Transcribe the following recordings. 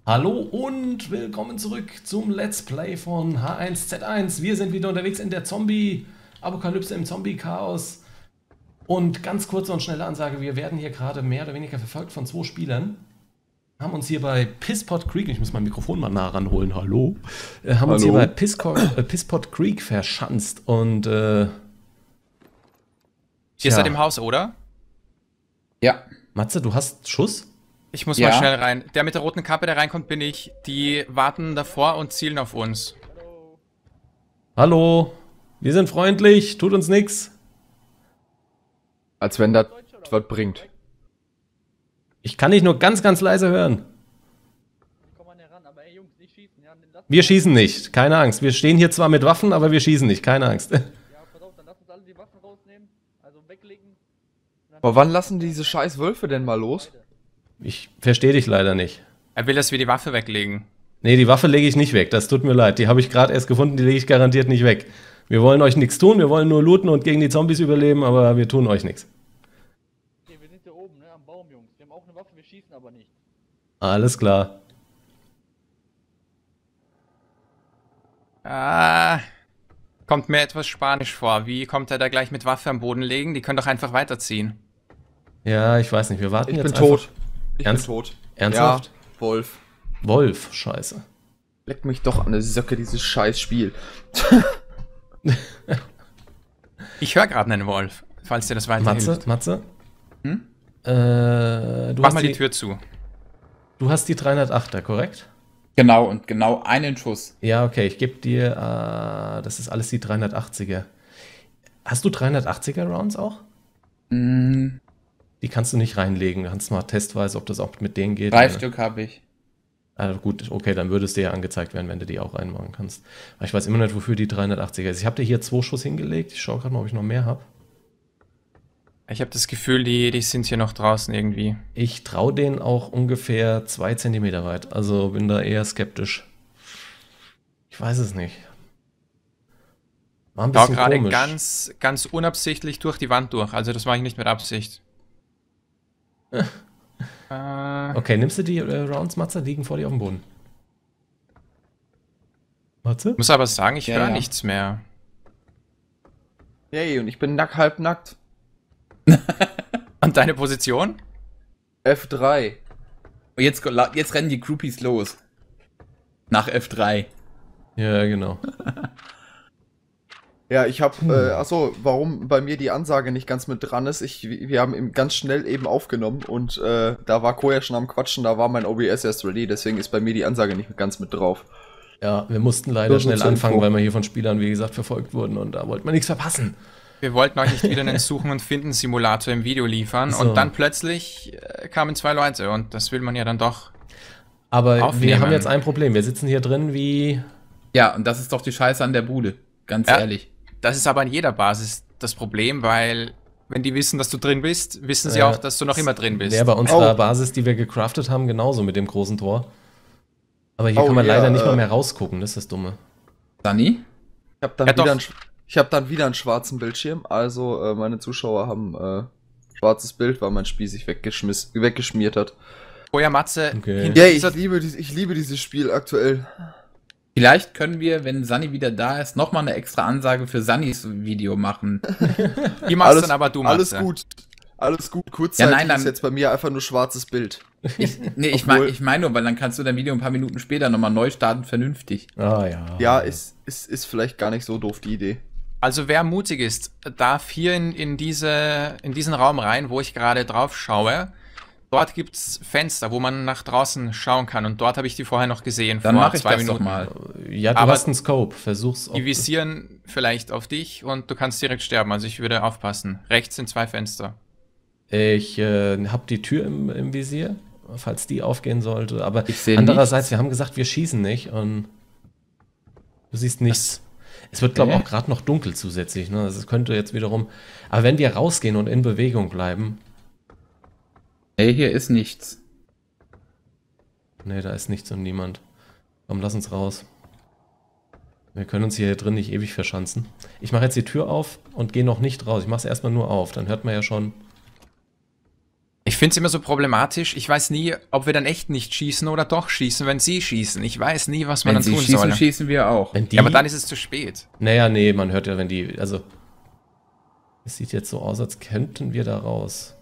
Hallo und willkommen zurück zum Let's Play von H1Z1. Wir sind wieder unterwegs in der Zombie-Apokalypse, im Zombie-Chaos. Und ganz kurze und schnelle Ansage, wir werden hier gerade mehr oder weniger verfolgt von 2 Spielern. Haben uns hier bei Pisspot Creek, ich muss mein Mikrofon mal nah ranholen, hallo. Haben uns hier bei Pisspot Creek verschanzt und Ihr seid im Haus, oder? Ja. Matze, du hast Schuss? Ich muss mal schnell rein. Der mit der roten Kappe, der reinkommt, bin ich. Die warten davor und zielen auf uns. Hallo, wir sind freundlich, tut uns nichts. Als wenn das was bringt. Ich kann dich nur ganz, ganz leise hören. Wir schießen nicht, keine Angst. Wir stehen hier zwar mit Waffen, aber wir schießen nicht, keine Angst. Ja, pass auf, dann lass uns alle die Waffen rausnehmen, also weglegen. Aber wann lassen diese scheiß Wölfe denn mal los? Ich verstehe dich leider nicht. Er will, dass wir die Waffe weglegen. Nee, die Waffe lege ich nicht weg, das tut mir leid. Die habe ich gerade erst gefunden, die lege ich garantiert nicht weg. Wir wollen euch nichts tun, wir wollen nur looten und gegen die Zombies überleben, aber wir tun euch nichts. Okay, wir sind hier oben, ne, am Baum, Jungs. Wir haben auch eine Waffe, wir schießen aber nicht. Alles klar. Kommt mir etwas spanisch vor. Wie kommt er da gleich mit Waffe am Boden legen? Die können doch einfach weiterziehen. Ja, ich weiß nicht, wir warten Ich jetzt bin tot. einfach. Ich Ernst? bin tot. Ernsthaft? Ja, Wolf. Wolf, scheiße. Leck mich doch an der Socke, dieses scheiß Spiel. Ich höre gerade einen Wolf, falls dir das weiterhilft. Matze? Hm? Du Mach hast mal die Tür zu. Du hast die 308er, korrekt? Genau, und genau einen Schuss. Ja, okay, ich gebe dir, das ist alles die 380er. Hast du 380er Rounds auch? Mm, Die kannst du nicht reinlegen. Du kannst mal testweise, ob das auch mit denen geht. 3 Stück habe ich. Also gut, okay, dann würde es dir ja angezeigt werden, wenn du die auch reinmachen kannst. Aber ich weiß immer nicht, wofür die 380er ist. Ich habe dir hier 2 Schuss hingelegt. Ich schaue gerade mal, ob ich noch mehr habe. Ich habe das Gefühl, die sind hier noch draußen irgendwie. Ich traue denen auch ungefähr 2 Zentimeter weit. Also bin da eher skeptisch. Ich weiß es nicht. War ein Da bisschen gerade komisch. ganz unabsichtlich durch die Wand durch. Also das mache ich nicht mit Absicht. Okay, nimmst du die Rounds, Matze? Liegen vor dir auf dem Boden. Matze? Muss aber sagen, ich Ja, höre ja. nichts mehr. Yay, und ich bin halb nackt. Und deine Position? F3. Und jetzt rennen die Groupies los. Nach F3. Ja, genau. Ja, ich hab, achso, warum bei mir die Ansage nicht ganz mit dran ist, wir haben eben ganz schnell eben aufgenommen und da war Koya schon am Quatschen, da war mein OBS erst ready, deswegen ist bei mir die Ansage nicht ganz mit drauf. Ja, wir mussten leider Nur so schnell zur anfangen, Info. weil wir hier von Spielern, wie gesagt, verfolgt wurden und da wollten wir nichts verpassen. Wir wollten euch nicht wieder einen Suchen- und Finden-Simulator im Video liefern So. und dann plötzlich kamen 2 Leute und das will man ja dann doch. Aber wir Aufnehmen. haben jetzt ein Problem. Wir sitzen hier drin wie... Ja, und das ist doch die Scheiße an der Bude. Ganz Ja. ehrlich. Das ist aber an jeder Basis das Problem, weil wenn die wissen, dass du drin bist, wissen sie auch, dass du noch immer drin bist. Wäre bei unserer Basis, die wir gecraftet haben, genauso mit dem großen Tor. Aber hier Oh, kann man ja, leider nicht mal mehr rausgucken, das ist das Dumme. Sunny? Ich hab dann wieder einen schwarzen Bildschirm, also meine Zuschauer haben schwarzes Bild, weil mein Spiel sich weggeschmiert hat. Oh ja, Matze, Okay. hinter Ja, dieser, ich liebe dieses Spiel aktuell. Vielleicht können wir, wenn Sunny wieder da ist, nochmal eine extra Ansage für Sunnys Video machen. die machst dann aber du, Matze. Alles gut, kurzzeitig Ja, nein, dann- ist jetzt bei mir einfach nur schwarzes Bild. Ich Obwohl- meine nur, weil dann kannst du dein Video ein paar Minuten später nochmal neu starten, vernünftig. Ah ja. Ja, ist vielleicht gar nicht so doof, die Idee. Also wer mutig ist, darf hier in diesen Raum rein, wo ich gerade drauf schaue. Dort gibt es Fenster, wo man nach draußen schauen kann und dort habe ich die vorher noch gesehen, Dann vor mache ich 2 das Minuten. doch mal. Ja, du Aber hast einen Scope, versuch's. Die visieren vielleicht auf dich und du kannst direkt sterben, also ich würde aufpassen. Rechts sind 2 Fenster. Ich habe die Tür im Visier, falls die aufgehen sollte. Aber Ich sehe andererseits, wir haben gesagt, wir schießen nicht und du siehst nichts. Es wird, glaube ich, auch gerade noch dunkel zusätzlich. Ne? Also es könnte jetzt wiederum... Aber wenn wir rausgehen und in Bewegung bleiben... Nee, hier ist nichts. Ne, da ist nichts und niemand. Komm, lass uns raus. Wir können uns hier drin nicht ewig verschanzen. Ich mache jetzt die Tür auf und gehe noch nicht raus. Ich mache es erstmal nur auf. Dann hört man ja schon... Ich finde es immer so problematisch. Ich weiß nie, ob wir dann echt nicht schießen oder doch schießen, wenn sie schießen. Ich weiß nie, was man Wenn dann sie tun schießen, soll. schießen wir auch. Wenn die, Ja, aber dann ist es zu spät. naja, nee, man hört ja, wenn die, also es sieht jetzt so aus, als könnten wir da raus.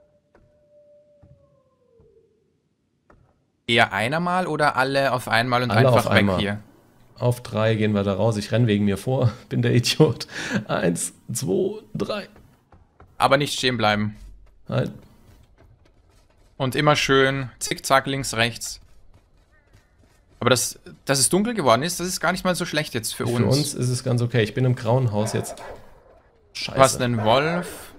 Eher einer mal oder alle auf einmal und Alle einfach auf weg einmal. hier? Auf 3 gehen wir da raus. Ich renne wegen mir vor. Bin der Idiot. 1, 2, 3. Aber nicht stehen bleiben. Halt. Und immer schön zickzack links, rechts. Aber dass es dunkel geworden ist, das ist gar nicht mal so schlecht jetzt für uns. Für uns ist es ganz okay. Ich bin im grauen Haus jetzt. Scheiße. Du hast einen Wolf.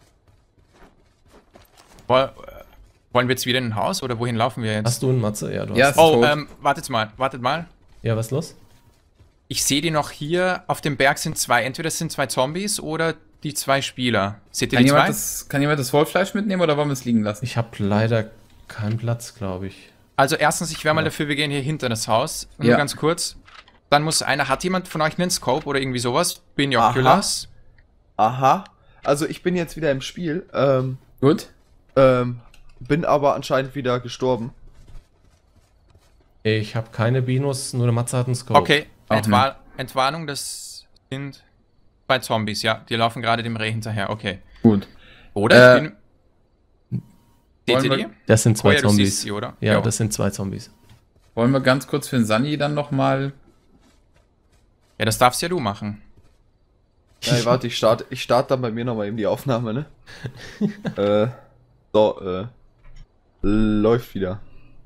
Wollen wir jetzt wieder in ein Haus oder wohin laufen wir jetzt? Hast du einen Matze? Ja, du Ja, hast. ist Oh, tot. wartet mal. Ja, was ist los? Ich sehe die noch hier. Auf dem Berg sind zwei. Entweder es sind 2 Zombies oder die 2 Spieler. Seht ihr Kann die 2? kann jemand das Wolffleisch mitnehmen oder wollen wir es liegen lassen? Ich habe leider keinen Platz, glaube ich. Also erstens, ich wäre mal dafür, wir gehen hier hinter das Haus. Nur Ja. ganz kurz. Dann muss hat jemand von euch einen Scope oder irgendwie sowas? Binoculars? Aha. Also ich bin jetzt wieder im Spiel. Gut. Bin aber anscheinend wieder gestorben. Ich habe keine Binos, nur der Matze hat einen Scope. Okay, Auch Entwarnung, das sind 2 Zombies, ja. Die laufen gerade dem Reh hinterher, okay. Gut. Oder? Ich bin... Seht wollen ihr wir- die? Das sind 2 Oh ja, du siehst Zombies. sie, oder? Ja, Jo. das sind 2 Zombies. Wollen wir ganz kurz für den Sunny dann nochmal... Ja, das darfst ja du machen. Ja, warte, ich starte dann bei mir nochmal eben die Aufnahme, ne? Läuft wieder.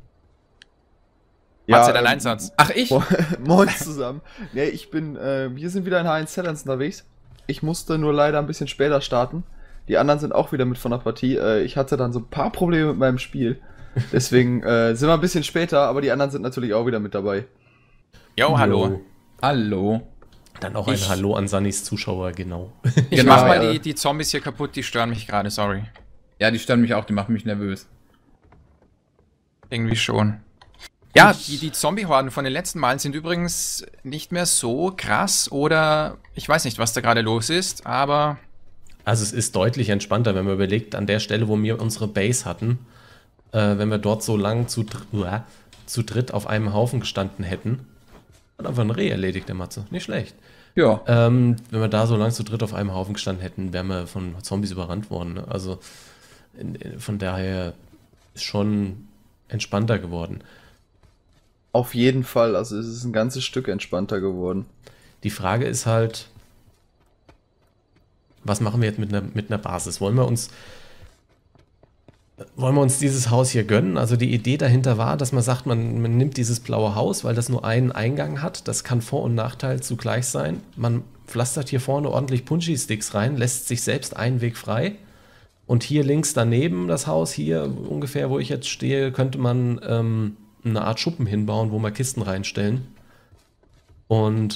Matze, dein Einsatz. Ach, ich? Moin zusammen. Nee, wir sind wieder in H1Z1 unterwegs. Ich musste nur leider ein bisschen später starten. Die anderen sind auch wieder mit von der Partie. Ich hatte dann so ein paar Probleme mit meinem Spiel. Deswegen sind wir ein bisschen später, aber die anderen sind natürlich auch wieder mit dabei. Jo, hallo. Jo. Hallo. Dann auch ein Ich- Hallo an Sannys Zuschauer, genau. Ich Genau, mach mal ja. die Zombies hier kaputt, die stören mich gerade, sorry. Ja, die stören mich auch, die machen mich nervös. Irgendwie schon. Ja, die Zombie-Horden von den letzten Malen sind übrigens nicht mehr so krass oder ich weiß nicht, was da gerade los ist, aber Also es ist deutlich entspannter, wenn man überlegt, an der Stelle, wo wir unsere Base hatten, wenn wir dort so lang zu dritt auf einem Haufen gestanden hätten, hat einfach ein Reh erledigt, der Matze. Nicht schlecht. Ja. Wenn wir da so lang zu dritt auf einem Haufen gestanden hätten, wären wir von Zombies überrannt worden. Ne? Also von daher ist schon entspannter geworden. Auf jeden Fall, also es ist ein ganzes Stück entspannter geworden. Die Frage ist halt, was machen wir jetzt mit einer Basis? Wollen wir uns dieses Haus hier gönnen? Also die Idee dahinter war, dass man sagt, man nimmt dieses blaue Haus, weil das nur einen Eingang hat. Das kann Vor- und Nachteil zugleich sein. Man pflastert hier vorne ordentlich Punji-Sticks rein, lässt sich selbst einen Weg frei. Und hier links daneben das Haus, hier ungefähr, wo ich jetzt stehe, könnte man eine Art Schuppen hinbauen, wo wir Kisten reinstellen. Und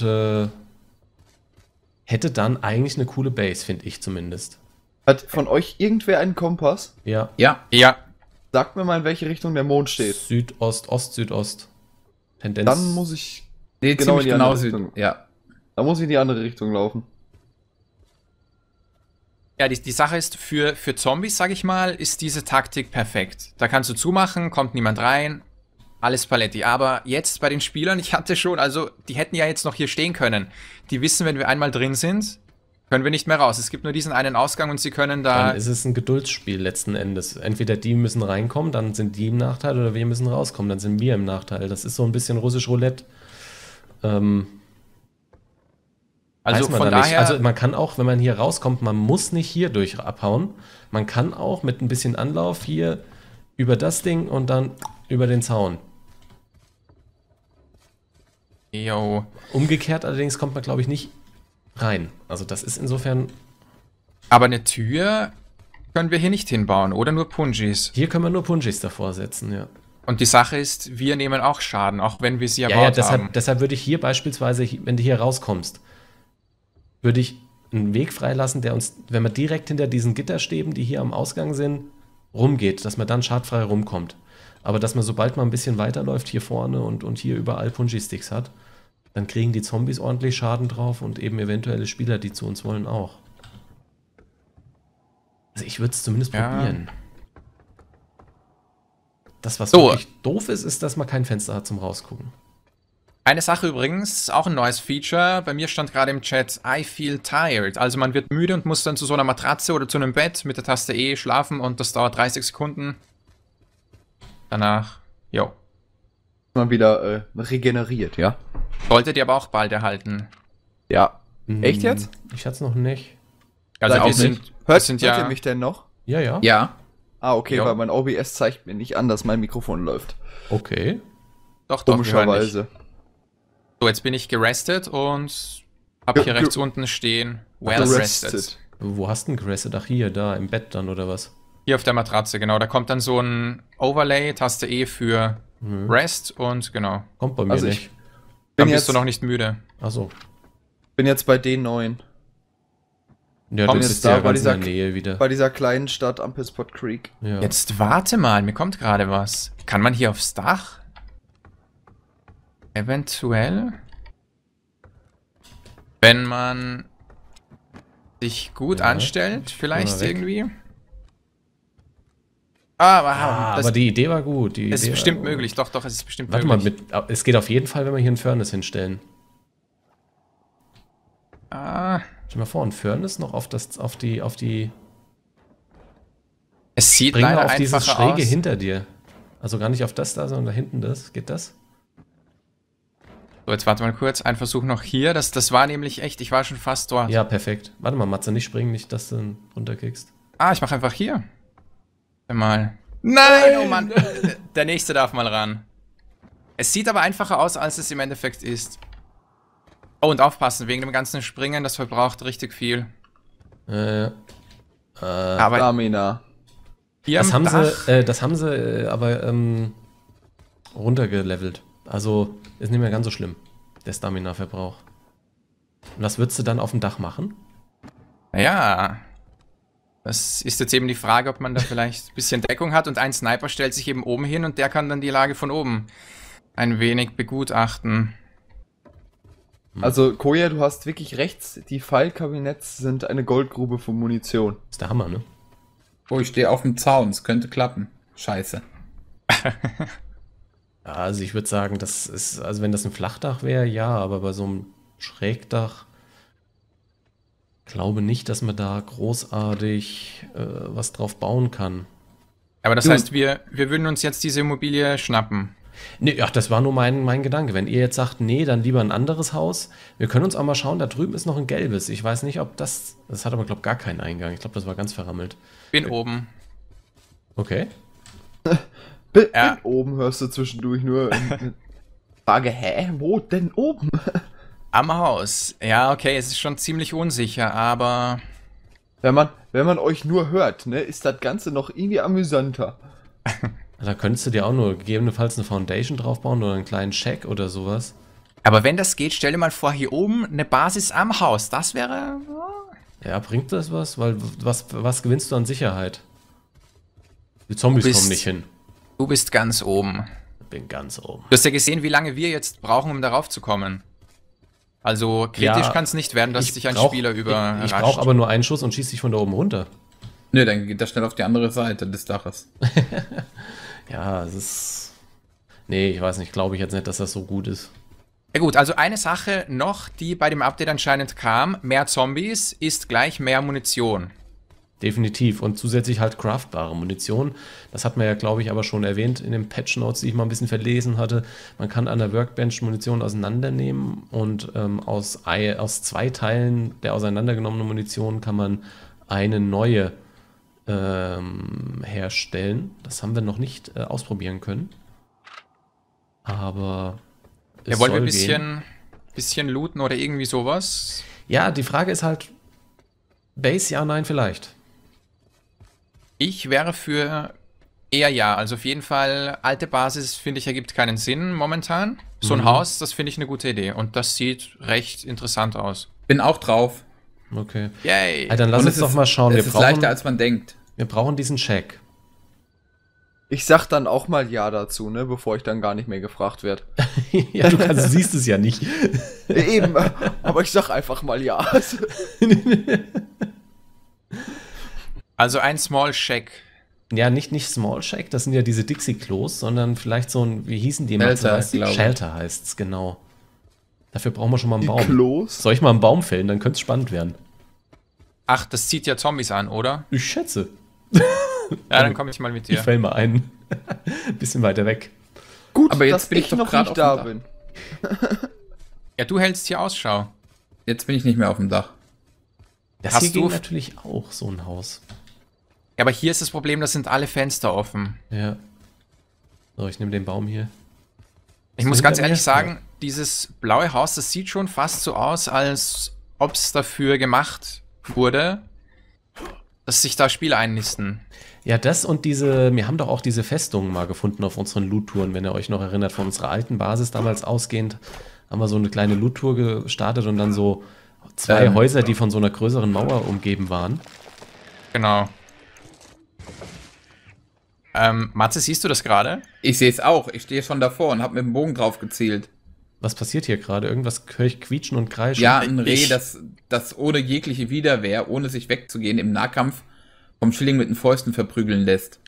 hätte dann eigentlich eine coole Base, finde ich zumindest. Hat von euch irgendwer einen Kompass? Ja. Ja. ja, Sagt mir mal, in welche Richtung der Mond steht. Südost, Ost-Südost. Tendenz. Dann muss ich Nee, Genau in ziemlich die genau. andere Richtung. Ja. in die andere Richtung laufen. ja, die Sache ist, für Zombies, sag ich mal, ist diese Taktik perfekt. Da kannst du zumachen, kommt niemand rein, alles Paletti. Aber jetzt bei den Spielern, ich hatte schon, also die hätten ja jetzt noch hier stehen können. Die wissen, wenn wir einmal drin sind, können wir nicht mehr raus. Es gibt nur diesen einen Ausgang und sie können da... Dann ist es ein Geduldsspiel letzten Endes. Entweder die müssen reinkommen, dann sind die im Nachteil, oder wir müssen rauskommen, dann sind wir im Nachteil. Das ist so ein bisschen russisch Roulette. Also Weiß man von da nicht. daher... Also man kann auch, wenn man hier rauskommt, man muss nicht hier durch abhauen. Man kann auch mit ein bisschen Anlauf hier über das Ding und dann über den Zaun. Jo. Umgekehrt allerdings kommt man, glaube ich, nicht rein. Also das ist insofern... Aber eine Tür können wir hier nicht hinbauen, oder nur Punjis. Hier können wir nur Punjis davor setzen, ja. Und die Sache ist, wir nehmen auch Schaden, auch wenn wir sie Ja, erbaut ja, haben. deshalb würde ich hier beispielsweise, wenn du hier rauskommst, würde ich einen Weg freilassen, der uns, wenn wir direkt hinter diesen Gitterstäben, die hier am Ausgang sind, rumgeht, dass man dann schadfrei rumkommt. Aber dass man, sobald man ein bisschen weiterläuft, hier vorne und hier überall Punji-Sticks hat, dann kriegen die Zombies ordentlich Schaden drauf und eben eventuelle Spieler, die zu uns wollen, auch. Also ich würde es zumindest Ja. probieren. Das, was So. wirklich doof ist, ist, dass man kein Fenster hat zum Rausgucken. Eine Sache übrigens, auch ein neues Feature. Bei mir stand gerade im Chat, I feel tired. Also man wird müde und muss dann zu so einer Matratze oder zu einem Bett mit der Taste E schlafen und das dauert 30 Sekunden. Danach, jo. Mal wieder regeneriert, ja? Solltet ihr aber auch bald erhalten. Ja. Echt jetzt? Ich hatte es noch nicht. Also Sag wir auch sind, nicht. wir Hört, sind hört ja... ihr mich denn noch? Ja, ja. Ja. Ah, okay, Jo. weil mein OBS zeigt mir nicht an, dass mein Mikrofon läuft. Okay. Doch, wir hören dich. Komischerweise. So, jetzt bin ich gerestet und hab hier rechts unten stehen, well rested. Wo hast du denn gerestet? Ach, hier, da, im Bett dann, oder was? Hier auf der Matratze, genau. Da kommt dann so ein Overlay, Taste E für Rest und genau. Kommt bei mir Also nicht. ich Dann bin bist jetzt, du noch nicht müde. Achso. bin jetzt bei D9. Ja, Komm, du jetzt bist ja da bei ganz in der dieser- Nähe wieder. Bei dieser kleinen Stadt am Pisspot Creek. Ja. Jetzt warte mal, mir kommt gerade was. Kann man hier aufs Dach? Eventuell? Wenn man sich gut Ja, anstellt, vielleicht mal weg. irgendwie. Aber, das aber die Idee war gut. Die ist Idee bestimmt war möglich. Doch, es ist bestimmt Warte mal, möglich. es geht auf jeden Fall, wenn wir hier ein Furnace hinstellen. Ah, Stell dir mal vor, ein Furnace noch auf die es sieht Bringe leider auf dieses einfacher Schräge aus. hinter dir. Also gar nicht auf das da, sondern da hinten das. Geht das? So, jetzt warte mal kurz. Ein Versuch noch hier. Das war nämlich echt, ich war schon fast dort. Ja, perfekt. Warte mal, Matze, nicht springen, nicht, dass du dann runterkickst. Ah, ich mache einfach hier. Mal. Nein, oh Mann. Der nächste darf mal ran. Es sieht aber einfacher aus, als es im Endeffekt ist. Oh, und aufpassen, wegen dem ganzen Springen, das verbraucht richtig viel. Aber Stamina. hier Das am haben Dach, das haben sie aber runtergelevelt. Also ist nicht mehr ganz so schlimm, der Stamina-Verbrauch. Und was würdest du dann auf dem Dach machen? ja. Das ist jetzt eben die Frage, ob man da vielleicht ein bisschen Deckung hat und ein Sniper stellt sich eben oben hin und der kann dann die Lage von oben ein wenig begutachten. Also, Koja, du hast wirklich rechts. Die Pfeilkabinetts sind eine Goldgrube von Munition. Ist der Hammer, ne? Oh, ich stehe auf dem Zaun. Es könnte klappen. Scheiße. Ja, also ich würde sagen, das ist, also wenn das ein Flachdach wäre, ja, aber bei so einem Schrägdach glaube nicht, dass man da großartig was drauf bauen kann. Aber das Du- heißt, wir würden uns jetzt diese Immobilie schnappen. Nee, ach, das war nur mein Gedanke. Wenn ihr jetzt sagt, nee, dann lieber ein anderes Haus. Wir können uns auch mal schauen, da drüben ist noch ein gelbes. Ich weiß nicht, ob das hat aber, glaube ich, gar keinen Eingang. Ich glaube, das war ganz verrammelt. Bin oben. Okay. Bin Ja. oben hörst du zwischendurch nur eine Frage, hä? Wo denn oben? Am Haus. Ja, okay, es ist schon ziemlich unsicher, aber Wenn man euch nur hört, ne, ist das Ganze noch irgendwie amüsanter. Da könntest du dir auch nur gegebenenfalls eine Foundation draufbauen oder einen kleinen Shack oder sowas. wenn das geht, stell dir mal vor, hier oben eine Basis am Haus. Das wäre... Ja, bringt das was? Weil was gewinnst du an Sicherheit? Die Zombies Du bist- kommen nicht hin. Du bist ganz oben. Ich bin ganz oben. Du hast ja gesehen, wie lange wir jetzt brauchen, um darauf zu kommen. Also kritisch Ja, kann es nicht werden, dass dich ein brauch- Spieler Ich überrascht. brauche aber nur einen Schuss und schieß dich von da oben runter. Nö, dann geht das schnell auf die andere Seite des Daches. Ja, es ist... Nee, ich weiß nicht, glaube ich jetzt nicht, dass das so gut ist. Ja gut, also eine Sache noch, die bei dem Update anscheinend kam. Mehr Zombies ist gleich mehr Munition. Definitiv. Und zusätzlich halt craftbare Munition. Das hat man ja, glaube ich, aber schon erwähnt in den Patch Notes, die ich mal ein bisschen verlesen hatte. Man kann an der Workbench Munition auseinandernehmen und aus 2 Teilen der auseinandergenommenen Munition kann man eine neue herstellen. Das haben wir noch nicht ausprobieren können. Aber Ja, wollen wir ein soll gehen. bisschen looten oder irgendwie sowas? Ja, die Frage ist halt, Base, ja, nein, vielleicht. Ich wäre für eher ja. Also auf jeden Fall, alte Basis, finde ich, ergibt keinen Sinn momentan. So ein Haus, das finde ich eine gute Idee. Und das sieht recht interessant aus. Bin auch drauf. Okay. Yay! Ja, dann lass Und uns doch mal schauen. Es ist leichter, als man denkt. Wir brauchen diesen Check. Ich sag dann auch mal Ja dazu, ne, bevor ich dann gar nicht mehr gefragt werde. Ja, du siehst es ja nicht. Eben, aber ich sag einfach mal Ja. Also ein Small Shack. Ja, nicht Small Shack, das sind ja diese Dixie-Klos, sondern vielleicht so ein, wie hießen die immer Shelter, zuerst? glaube ich. Shelter heißt's, genau. Dafür brauchen wir schon mal einen Die Baum. Klos? Soll ich mal einen Baum fällen, dann könnte es spannend werden. Ach, das zieht ja Zombies an, oder? Ich schätze. Ja, dann komme ich mal mit Ich dir. fäll mal einen. Bisschen weiter weg. Gut, Aber jetzt dass bin ich ich doch noch grad nicht auf da dem bin. Ja, du hältst hier Ausschau. Jetzt bin ich nicht mehr auf dem Dach. Das Hast hier ging du- natürlich auch, so ein Haus. Ja, aber hier ist das Problem, da sind alle Fenster offen. Ja. So, ich nehme den Baum hier. Ich So muss ganz hinter mir? ehrlich sagen, dieses blaue Haus, das sieht schon fast so aus, als ob es dafür gemacht wurde, dass sich da Spiele einnisten. Ja, das und wir haben doch auch diese Festungen mal gefunden auf unseren Loot-Touren, wenn ihr euch noch erinnert, von unserer alten Basis damals ausgehend, haben wir so eine kleine Loot-Tour gestartet und dann so zwei Häuser, die von so einer größeren Mauer umgeben waren. Genau. Matze, siehst du das gerade? Ich sehe es auch. Ich stehe schon davor und habe mit dem Bogen drauf gezielt. Was passiert hier gerade? Irgendwas höre ich quietschen und kreischen. Ja, ein Reh, Ich- das ohne jegliche Widerwehr, ohne sich wegzugehen, im Nahkampf vom Schilling mit den Fäusten verprügeln lässt.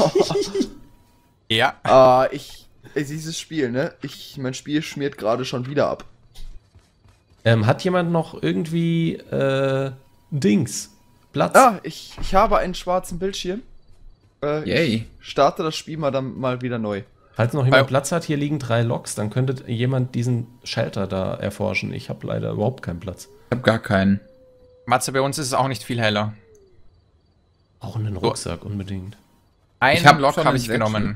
Ja. Dieses Spiel, ne? Mein Spiel schmiert gerade schon wieder ab. Hat jemand noch irgendwie Dings? Platz? Ich habe einen schwarzen Bildschirm. Yay. Ich starte das Spiel mal wieder neu. Falls noch jemand Bei- Platz hat, hier liegen 3 Loks, dann könnte jemand diesen Shelter da erforschen. Ich habe leider überhaupt keinen Platz. Ich habe gar keinen. Matze, bei uns ist es auch nicht viel heller. Auch einen Rucksack unbedingt. Einen Ich hab Block schon habe einen ich genommen.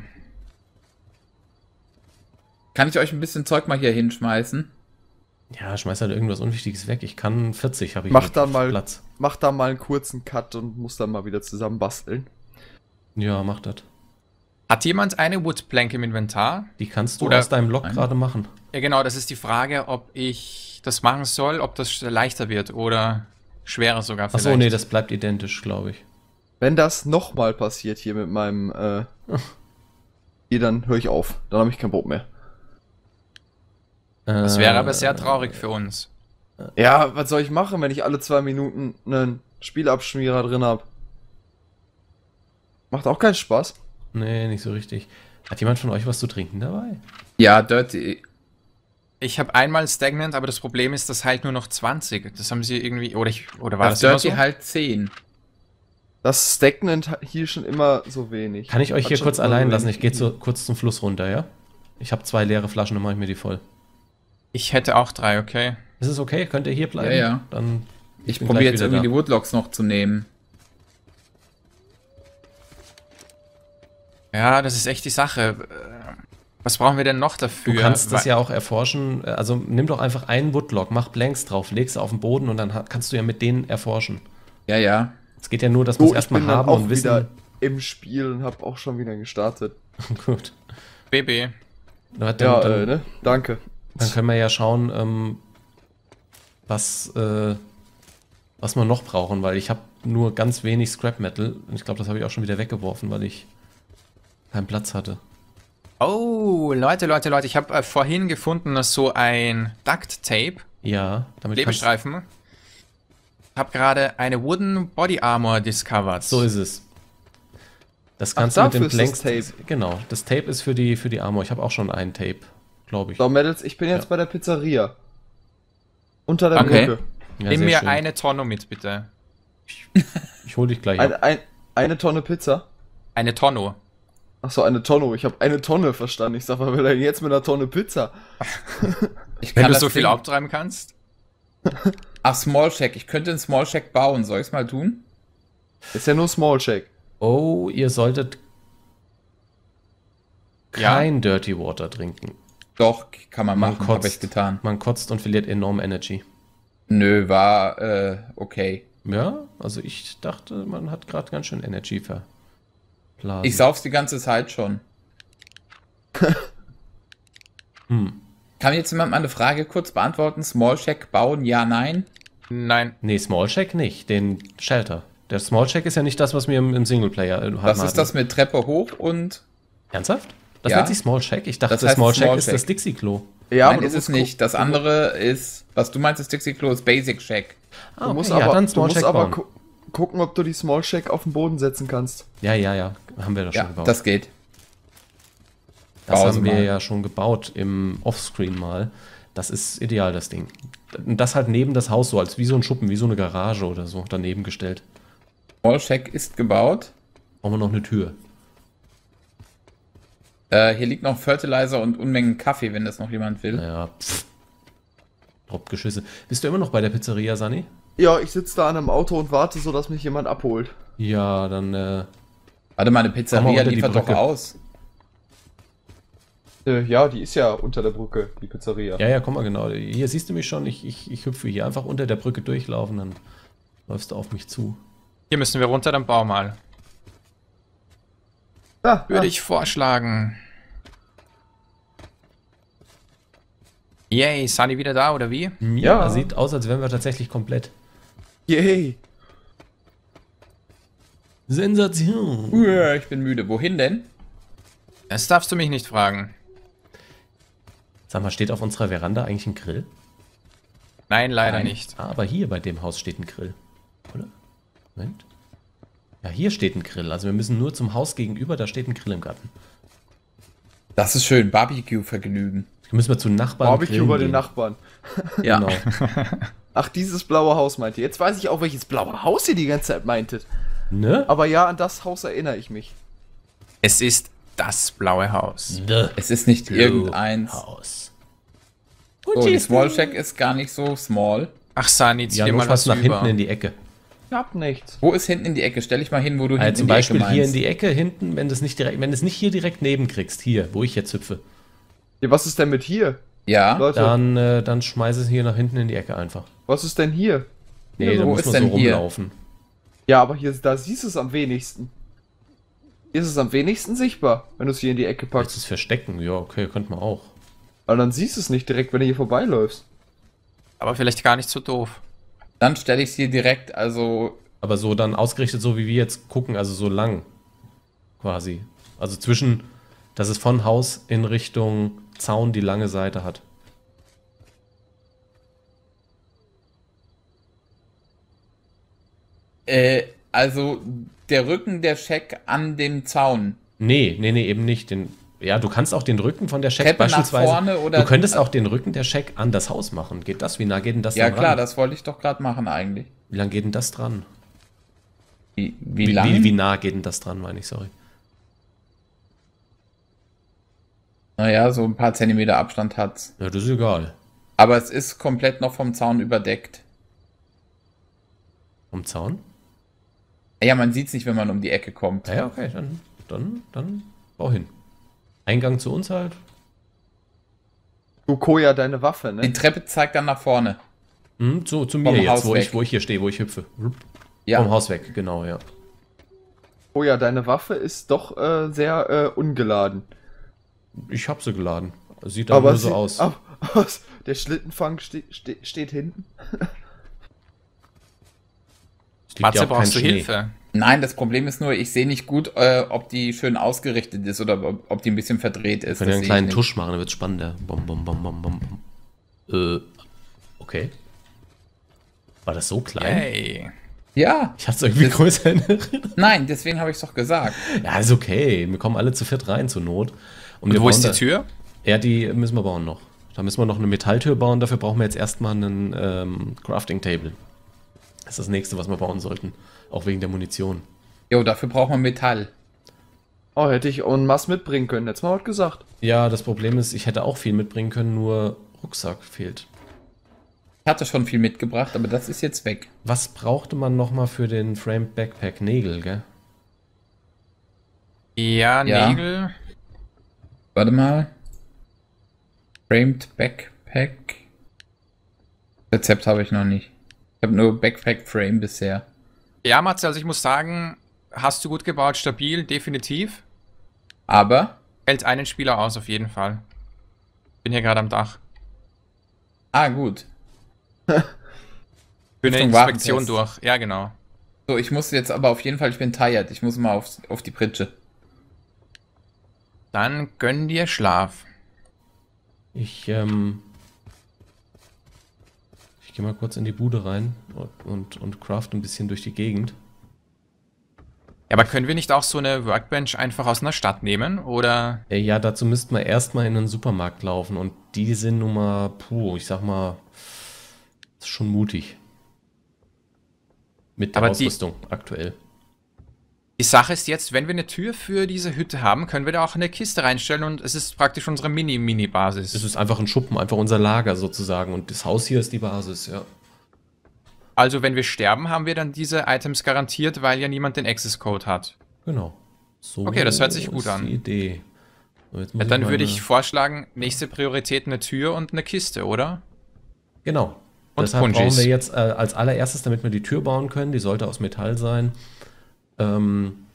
Kann ich euch ein bisschen Zeug mal hier hinschmeißen? Ja, schmeiß halt irgendwas Unwichtiges weg. Ich kann 40, habe ich Mach mit dann mal- Platz. Mach da mal einen kurzen Cut und muss dann mal wieder zusammen basteln. Ja, mach das. Hat jemand eine Woodplank im Inventar? Die kannst du Oder- aus deinem Lok Nein. gerade machen. Ja, genau, das ist die Frage, ob ich das machen soll, ob das leichter wird oder schwerer sogar vielleicht. Achso, nee, das bleibt identisch, glaube ich. Wenn das nochmal passiert hier mit meinem, hier, dann höre ich auf. Dann habe ich keinen Bock mehr. Das wäre aber sehr traurig für uns. Ja, was soll ich machen, wenn ich alle 2 Minuten einen Spielabschmierer drin habe? Macht auch keinen Spaß. Nee, nicht so richtig. Hat jemand von euch was zu trinken dabei? Ja, Dirty. Ich habe einmal Stagnant, aber das Problem ist, das heilt nur noch 20. Das haben sie irgendwie, oder war Das das immer Dirty so? halt 10. Das Stagnant hier schon immer so wenig. Kann ich euch Hat hier schon kurz immer allein so lassen? wenig Ich gehe kurz zum Fluss runter, ja? Ich habe 2 leere Flaschen, dann mache ich mir die voll. Ich hätte auch 3, okay. Ist es okay? Könnt ihr hier bleiben? Ja, ja. Dann Ich bin probiere gleich jetzt wieder irgendwie da. die Woodlocks noch zu nehmen. Ja, das ist echt die Sache. Was brauchen wir denn noch dafür? Du kannst das Weil- ja auch erforschen. Also nimm doch einfach einen Woodlock, mach Blanks drauf, legst auf den Boden und dann kannst du ja mit denen erforschen. Ja, ja. Es geht ja nur, dass wir es So, ich erstmal bin dann haben auch und wieder wissen. im Spiel und habe auch schon wieder gestartet. Gut. BB. Dann, Ja, dann, ne? Danke. dann können wir ja schauen, was wir noch brauchen, weil ich habe nur ganz wenig Scrap Metal und ich glaube, das habe ich auch schon wieder weggeworfen, weil ich keinen Platz hatte. Oh, Leute, ich habe vorhin gefunden, dass so ein Duct Tape, Ja, damit kannst, Klebestreifen, habe gerade eine Wooden Body Armor discovered. so ist es. Das Ach, kannst du mit dem dafür ist das Blanks. Tape. Genau, das Tape ist für die Armor. Ich habe auch schon ein Tape, glaube ich. So, Mädels, ich bin jetzt Ja. bei der Pizzeria. Unter der Okay. Brücke. Ja, Nimm sehr mir schön. eine Tonne mit, bitte. Ich hole dich gleich ab. Eine Tonne Pizza. Eine Tonno. Achso, eine Tonne. Ich habe eine Tonne verstanden. Ich sag, was will er denn jetzt mit einer Tonne Pizza? Ich Wenn du das so viel Ding- abtreiben kannst. Ach, Small Shack. Ich könnte einen Small Shack bauen. Soll ich es mal tun? Ist ja nur Small Shake. Oh, ihr solltet Ja. kein Dirty Water trinken. Doch, kann man Man machen. Habe kotzt. ich getan. Man kotzt und verliert enorm Energy. Nö, war okay. Ja, also ich dachte, man hat gerade ganz schön Energy verblasen. Ich sauf's die ganze Zeit schon. Kann jetzt jemand mal eine Frage kurz beantworten? Small Shack bauen? Ja, nein? Nein. Nee, Small Shack nicht, den Shelter. Der Small Shack ist ja nicht das, was wir im Singleplayer haben. Was ist das mit Treppe hoch und... Ernsthaft? Das Ja. nennt sich Small Shack? Ich dachte, Das heißt Small Shack Small ist Shack. das Dixie-Klo. Ja, nein, aber ist du es musst nicht. Das andere ist... Was du meinst, ist Dixie Klo, ist Basic Shack. Ah, Du musst okay, ja, aber, dann du Small musst Shack aber bauen. gucken, ob du die Small Shack auf den Boden setzen kannst. Ja, haben wir das Ja, schon gebaut. das geht. Das Pause haben wir mal. ja schon gebaut im Offscreen mal. Das ist ideal, das Ding. Und das halt neben das Haus so, als wie so ein Schuppen, wie so eine Garage oder so, daneben gestellt. Small Shack ist gebaut. Brauchen wir noch eine Tür. Hier liegt noch Fertilizer und Unmengen Kaffee, wenn das noch jemand will. Naja, Geschisse. Bist du immer noch bei der Pizzeria, Sunny? Ja, ich sitze da an einem Auto und warte, so dass mich jemand abholt. Ja, dann, Warte mal, eine Komm mal Pizzeria unter die liefert doch Brücke. aus. Ja, die ist ja unter der Brücke, die Pizzeria. ja, komm mal genau. Hier siehst du mich schon, ich hüpfe hier einfach unter der Brücke durchlaufen, dann läufst du auf mich zu. Hier müssen wir runter, dann bau mal. Ah, Würde ich vorschlagen. Yay, Sunny wieder da, oder wie? Ja. Sieht aus, als wären wir tatsächlich komplett. Yay. Sensation. Ich bin müde. Wohin denn? Das darfst du mich nicht fragen. Sag mal, steht auf unserer Veranda eigentlich ein Grill? Nein, leider Nein. nicht. Ah, aber hier bei dem Haus steht ein Grill. Oder? Moment. Ja, hier steht ein Grill. Also wir müssen nur zum Haus gegenüber, da steht ein Grill im Garten. Das ist schön. Barbecue-Vergnügen. Da müssen wir zu Nachbarn Barbecue grillen über den gehen. Nachbarn. Ja. Genau. Ach, dieses blaue Haus meint ihr. Jetzt weiß ich auch, welches blaue Haus ihr die ganze Zeit meintet. Ne? Aber ja, an das Haus erinnere ich mich. Es ist das blaue Haus. Es ist nicht irgendeins. Haus. So, die Small Shack ist gar nicht so small. Ach, Sunny, zieh Ja, dir nur mal fast was nach über. hinten in die Ecke. Ich hab nichts. Wo ist hinten in die Ecke? Stell dich mal hin, wo du hinten Zum in die Beispiel Ecke meinst. hier in die Ecke hinten, wenn du es nicht direkt, wenn du es nicht hier direkt neben kriegst, hier, wo ich jetzt hüpfe, Ja, was ist denn mit hier? Ja, Leute, dann schmeiß es hier nach hinten in die Ecke einfach. was ist denn hier? Nee, da wo muss ist man so denn hier? rumlaufen. Ja, aber hier, da siehst du es am wenigsten. Hier ist es am wenigsten sichtbar, wenn du es hier in die Ecke Jetzt packst. ist Verstecken, ja, okay, könnte man auch. Aber dann siehst du es nicht direkt, wenn du hier vorbeiläufst. Aber vielleicht gar nicht so doof. dann stelle ich es hier direkt, also Aber so dann ausgerichtet, so wie wir jetzt gucken, also so lang. Quasi. Also zwischen, dass es von Haus in Richtung Zaun die lange Seite hat. also der Rücken der Shack an dem Zaun. Nee, eben nicht. Ja, du kannst auch den Rücken von der Shack Treppe nach beispielsweise. vorne oder- Du könntest auch den Rücken der Shack an das Haus machen. Geht das? Wie nah geht denn das Ja dann klar, ran? das wollte ich doch gerade machen eigentlich. Wie lang geht denn das dran? Wie lang? Wie nah geht denn das dran, meine ich, sorry. Naja, so ein paar Zentimeter Abstand hat's. Ja, das ist egal. Aber es ist komplett noch vom Zaun überdeckt. Vom Zaun? Ja, man sieht's nicht, wenn man um die Ecke kommt. Ja, okay, dann bau hin. Eingang zu uns halt. Du Koja, deine Waffe, Die ne? Treppe zeigt dann nach vorne. Zu mir Vom jetzt, Haus wo weg. ich hier stehe, wo ich hüpfe. Vom Ja, Haus weg, genau, ja. Koja, deine Waffe ist doch sehr ungeladen. Ich hab sie geladen. Sieht aber nur so sie- aus. aber der Schlittenfang steht hinten. Es liegt ja Matze, auch kein brauchst du Schnee. Hilfe? nein, das Problem ist nur, ich sehe nicht gut, ob die schön ausgerichtet ist oder ob die ein bisschen verdreht ist. Wir können ja Das einen sehe kleinen ich nicht. Tusch machen, dann wird's spannender. Bom, bom, bom, bom, bom, bom. Okay. War das so klein? Yay. Ja, Ich hatte es irgendwie Das- größer in Erinnerung. nein, deswegen habe ich es doch gesagt. Ja, ist okay. Wir kommen alle zu viert rein zur Not. Und wir wo ist bauen die Tür? Ja, die müssen wir bauen noch. Da müssen wir noch eine Metalltür bauen. Dafür brauchen wir jetzt erstmal einen Crafting Table. Das ist das nächste, was wir bauen sollten. Auch wegen der Munition. Jo, dafür braucht man Metall. Oh, hätte ich en masse mitbringen können. Jetzt mal was gesagt. Ja, das Problem ist, ich hätte auch viel mitbringen können, nur Rucksack fehlt. Ich hatte schon viel mitgebracht, aber das ist jetzt weg. Was brauchte man nochmal für den Framed Backpack? Nägel, gell? Ja, Ja. Nägel. Warte mal. Framed Backpack. Rezept habe ich noch nicht. Ich habe nur Backpack Frame bisher. Ja, Matze, also ich muss sagen, hast du gut gebaut, stabil, definitiv. Aber, Hält einen Spieler aus, auf jeden Fall. Bin hier gerade am Dach. gut. Für eine Richtung Inspektion Warentest. durch. Ja, genau. So, ich muss jetzt aber auf jeden Fall, ich bin tired. Ich muss mal auf die Pritsche. Dann gönn dir Schlaf. Ich gehe mal kurz in die Bude rein und craft ein bisschen durch die Gegend. aber können wir nicht auch so eine Workbench einfach aus einer Stadt nehmen? Oder? Ja, dazu müssten wir erstmal in einen Supermarkt laufen und die sind nun mal, puh, ich sag mal, ist schon mutig. Mit der Aber Ausrüstung aktuell. Die Sache ist jetzt, wenn wir eine Tür für diese Hütte haben, können wir da auch eine Kiste reinstellen und es ist praktisch unsere Mini-Basis. Es ist einfach ein Schuppen, einfach unser Lager sozusagen und das Haus hier ist die Basis, ja. Also wenn wir sterben, haben wir dann diese Items garantiert, weil ja niemand den Access-Code hat. Genau. So Okay, das hört sich gut ist an. die Idee. So, jetzt muss Ja, dann mal würde eine- ich vorschlagen, nächste Priorität eine Tür und eine Kiste, oder? Genau. Und Deshalb brauchen Punchies. wir jetzt als allererstes, damit wir die Tür bauen können, die sollte aus Metall sein, den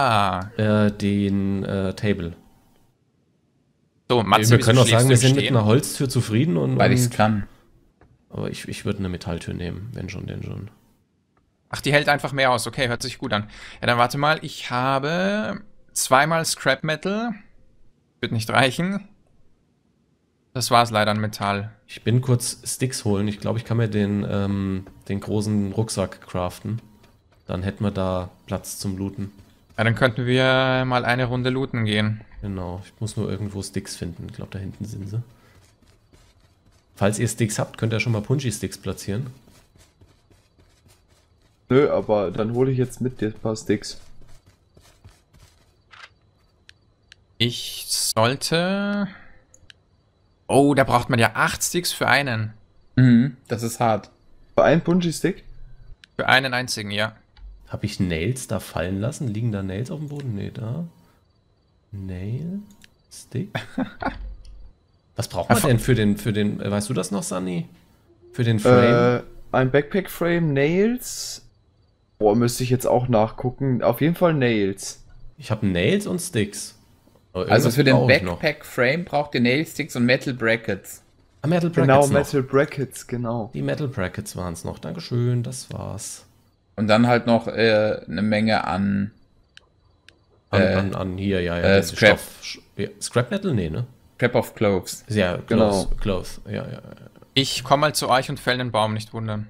Table. So, Matze, Wir wieso können auch schläfst sagen, du wir im sind mit Stehen? einer Holztür zufrieden Weil ich es und kann. aber ich würde eine Metalltür nehmen, wenn schon, denn schon. Ach, die hält einfach mehr aus. Okay, hört sich gut an. Ja, dann warte mal. Ich habe zweimal Scrap Metal. Wird nicht reichen. Das war's leider an Metall. Ich bin kurz Sticks holen. Ich glaube, ich kann mir den großen Rucksack craften. Dann hätten wir da Platz zum Looten. Ja, dann könnten wir mal eine Runde looten gehen. Genau, ich muss nur irgendwo Sticks finden. Ich glaube, da hinten sind sie. Falls ihr Sticks habt, könnt ihr schon mal Punchy-Sticks platzieren. Nö, aber dann hole ich jetzt mit dir ein paar Sticks. Ich sollte... Oh, da braucht man ja 8 Sticks für einen. Mhm, das ist hart. Für einen Punji-Stick? Für einen einzigen, ja. Habe ich Nails da fallen lassen? Liegen da Nails auf dem Boden? Nee, da. Nail? Stick? Was braucht man denn für den, weißt du das noch, Sunny? Für den Frame? Ein Backpack-Frame, Nails. Boah, müsste ich jetzt auch nachgucken. Auf jeden Fall Nails. Ich habe Nails und Sticks. Aber Also irgendwas für den brauche ich noch. Backpack-Frame braucht ihr Nailsticks und Metal Brackets. Ah, Metal Brackets Genau, noch. Metal Brackets, genau. Die Metal Brackets waren es noch. Dankeschön, das war's. Und dann halt noch eine Menge an An hier, ja, den Scrap. Ja, Scrap Metal? Nee, ne? Scrap of Cloves. Ja, Genau. Clothes. Ja. Ich komme mal zu euch und fäll den Baum, nicht wundern.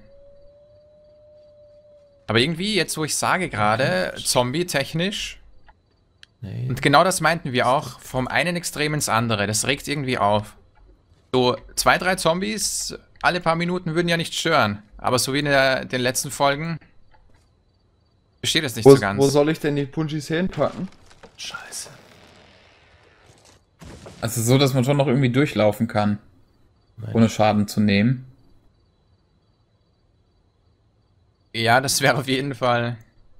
Aber irgendwie, jetzt wo ich sage gerade, Zombie-technisch, Nee. und genau das meinten wir auch, vom einen Extrem ins andere, das regt irgendwie auf. So 2, 3 Zombies alle paar Minuten würden ja nicht stören, aber so wie in den letzten Folgen besteht es nicht Wo, so ganz. wo soll ich denn die Punjis hinpacken? Scheiße. Also so, dass man schon noch irgendwie durchlaufen kann, Nein. ohne Schaden zu nehmen. Ja, das wäre auf jeden Fall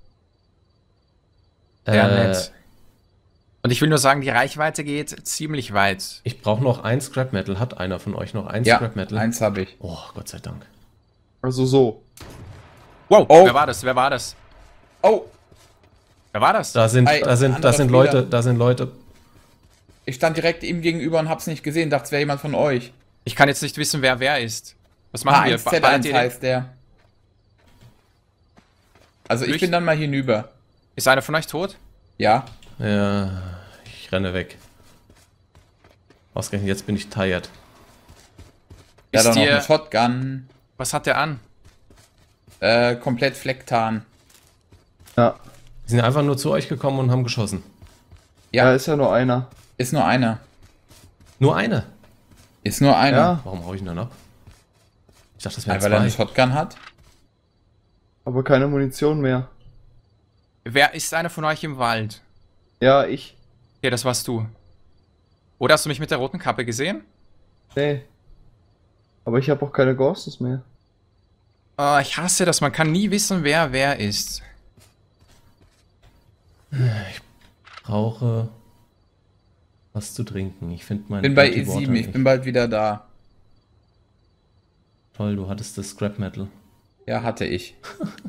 sehr nett. Und ich will nur sagen, die Reichweite geht ziemlich weit. Ich brauche noch ein Scrap Metal. Hat einer von euch noch ein Ja, Scrap Metal? eins habe ich. Oh, Gott sei Dank. Also so. Wow, Oh. wer war das? Wer war das? Oh, Wer war das? Da sind, Ein da sind anderer Leute, Spieler. da sind Leute. ich stand direkt ihm gegenüber und hab's nicht gesehen, dachte, es wäre jemand von euch. Ich kann jetzt nicht wissen, wer ist. Was machen wir? Ballert H1Z1 ihr den? heißt der. Also ich Durch- bin dann mal hinüber. Ist einer von euch tot? Ja, Ja, ich renne weg. Ausgerechnet, jetzt bin ich tired. der Ist hat auch noch dir- eine Shotgun. Was hat der an? Komplett Flecktarn. Ja. Die sind einfach nur zu euch gekommen und haben geschossen. Ja. Ja, ist ja nur einer. Ist nur einer. Nur eine. Ist nur einer. Ja, Warum hau ich ihn dann ab? Ich dachte, das wären Weil er eine zwei. Shotgun hat. aber keine Munition mehr. Wer ist einer von euch im Wald? Ja, ich. Ja, das warst du. Oder hast du mich mit der roten Kappe gesehen? Nee. Aber ich habe auch keine Ghosts mehr. Oh, ich hasse das, man kann nie wissen, wer ist. Brauche was zu trinken. Ich finde mein Bin bei Dirty Water E7, ich nicht. bin bald wieder da. Toll, du hattest das Scrap Metal. Ja, hatte ich.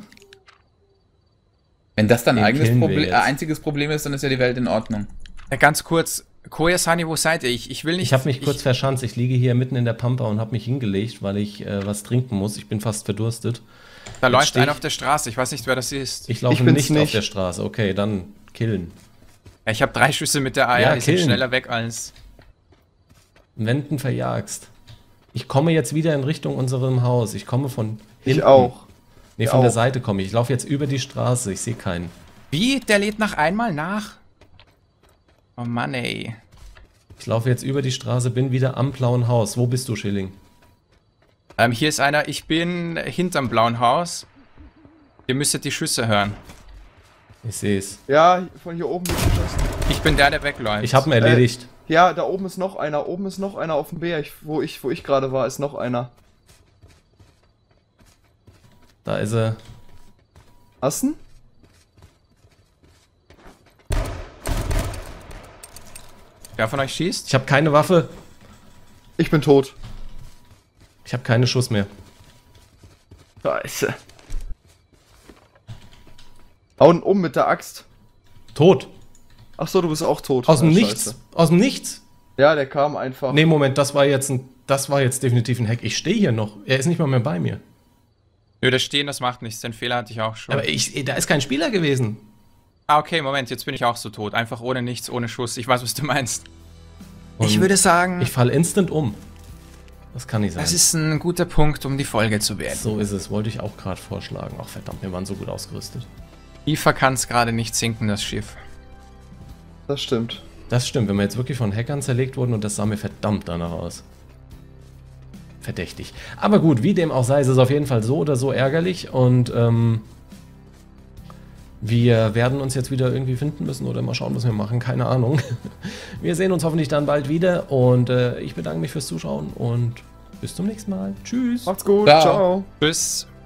Wenn das dein Den eigenes killen wir Problem, jetzt. einziges Problem ist, dann ist ja die Welt in Ordnung. Ja, ganz kurz, Koyasani, wo seid ihr? Ich will nicht... Ich habe mich kurz verschanzt. Ich liege hier mitten in der Pampa und habe mich hingelegt, weil ich was trinken muss. Ich bin fast verdurstet. Da Jetzt läuft steh ich- einer auf der Straße, ich weiß nicht, wer das ist. Ich laufe Ich bin's nicht auf nicht. der Straße. Okay, dann killen. Ja, ich habe 3 Schüsse mit der Eier, Ja, die sind killen. schneller weg als... Wenden verjagst. Ich komme jetzt wieder in Richtung unserem Haus. Ich komme von Ich hinten. auch. Nee, Ich von der auch. Seite komme ich. Ich laufe jetzt über die Straße. Ich sehe keinen. Wie? Der lädt nach einmal nach? Oh Mann, ey. Ich laufe jetzt über die Straße, bin wieder am blauen Haus. Wo bist du, Schilling? Hier ist einer. Ich bin hinterm blauen Haus. Ihr müsstet die Schüsse hören. Ich sehe es. Ja, von hier oben wird geschossen. Ich bin der wegläuft. Ich habe ihn erledigt. Ja, da oben ist noch einer. Oben ist noch einer auf dem Berg. Wo ich gerade war, ist noch einer. Da ist er. Hast du ihn? Wer von euch schießt? Ich habe keine Waffe. Ich bin tot. Ich habe keine Schuss mehr. Scheiße. Hauen um mit der Axt. Tot. Ach so, du bist auch tot. Aus dem Ah, Nichts. Scheiße. Aus dem Nichts. Ja, der kam einfach. Nee, Moment, das war jetzt definitiv ein Hack. Ich stehe hier noch. Er ist nicht mal mehr bei mir. Nö, das Stehen, das macht nichts. Den Fehler hatte ich auch schon. Aber da ist kein Spieler gewesen. Ah, okay, Moment, jetzt bin ich auch so tot. Einfach ohne nichts, ohne Schuss. Ich weiß, was du meinst. Und ich würde sagen, Ich falle instant um. Das kann nicht sein. das ist ein guter Punkt, um die Folge zu beenden. So ist es, wollte ich auch gerade vorschlagen. Ach verdammt, wir waren so gut ausgerüstet. IFA kann es gerade nicht sinken, das Schiff. Das stimmt. Das stimmt, wenn wir jetzt wirklich von Hackern zerlegt wurden und das sah mir verdammt danach aus. Verdächtig. Aber gut, wie dem auch sei, ist es auf jeden Fall so oder so ärgerlich und wir werden uns jetzt wieder irgendwie finden müssen oder mal schauen, was wir machen, keine Ahnung. Wir sehen uns hoffentlich dann bald wieder und ich bedanke mich fürs Zuschauen und bis zum nächsten Mal. Tschüss. Macht's gut. Ciao. Ciao. Tschüss.